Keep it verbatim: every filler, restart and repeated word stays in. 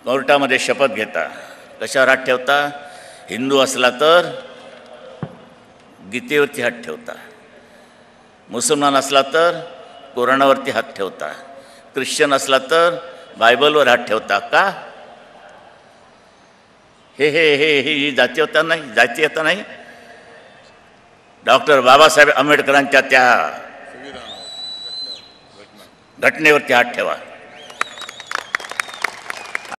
कोर्टामध्ये शपथ घेता, कशावर हात ठेवता? हिंदू असला तर गीतेवरती हात ठेवता, मुसलमान असला तर कुराणावरती हात ठेवता, ख्रिश्चन असला तर बायबलवर हात ठेवता. का? हे हे हे ही जातीयता नाही, जातीयता नाही. डॉक्टर बाबासाहेब आंबेडकरांच्या त्या घटनेवरती हात ठेवा.